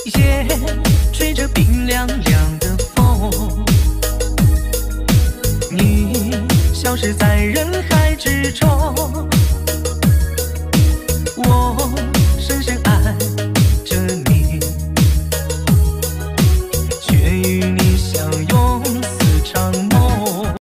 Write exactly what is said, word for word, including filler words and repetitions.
夜吹着冰凉凉的风，你消失在